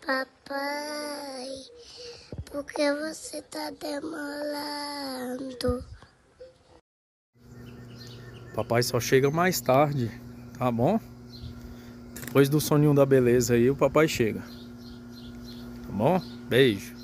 Papai, por que você tá demorando? Papai só chega mais tarde, tá bom? Depois do soninho da beleza aí, o papai chega. Tá bom? Beijo.